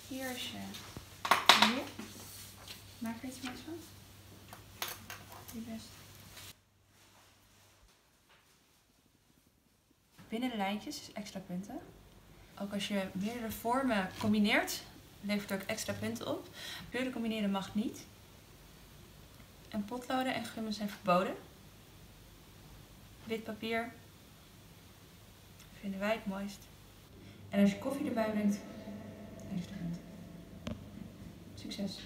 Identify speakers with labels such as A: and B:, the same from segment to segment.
A: Hier is je vanille. Maak er iets moois van. Die best. Binnen de lijntjes is extra punten. Ook als je meerdere vormen combineert, levert ook extra punten op. Kleuren combineren mag niet. En potloden en gummen zijn verboden. Wit papier vinden wij het mooist. En als je koffie erbij brengt, extra punten. Succes!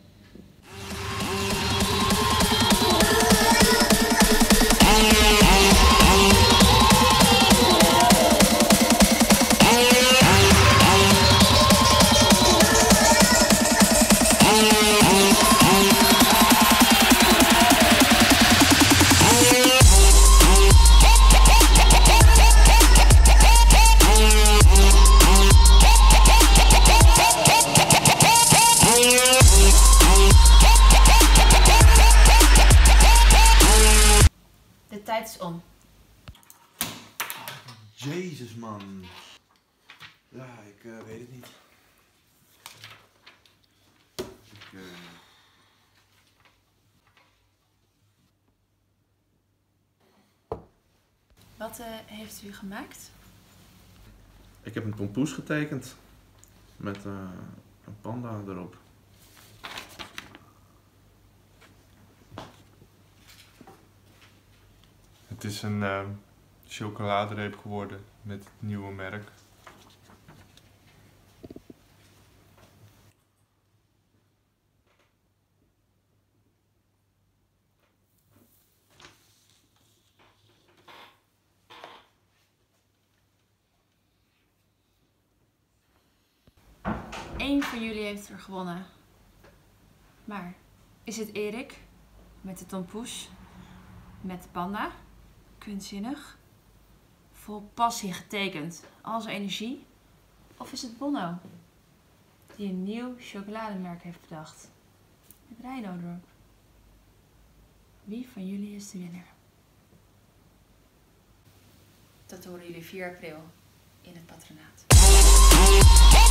A: De tijd is om.
B: Jezus man. Ja, ik weet het niet.
A: Wat heeft u gemaakt?
B: Ik heb een tompoes getekend. Met een panda erop.
C: Het is een chocoladereep geworden met het nieuwe merk.
A: Eén van jullie heeft er gewonnen. Maar is het Erik met de tompoes, met de panda, kunstzinnig, vol passie getekend, al zijn energie? Of is het Bonno, die een nieuw chocolademerk heeft bedacht, met Reino erop? Wie van jullie is de winnaar? Dat horen jullie 4 april in het patronaat.